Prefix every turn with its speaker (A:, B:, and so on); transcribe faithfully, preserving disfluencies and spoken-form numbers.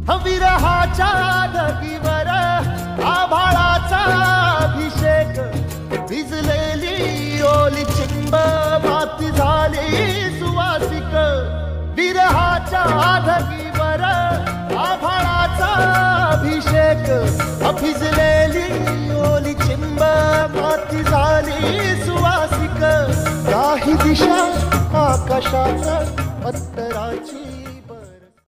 A: विरहाच्या ढगीवर आभाळाचा अभिषेक, भिजलेली ओली चिंब माती झाली सुवासिक. विरहाच्या ढगीवर आभाळाचा अभिषेक, भिजलेली ओली चिंब माती झाली सुवासिक. काही दिशा आकाशाचं पत्तर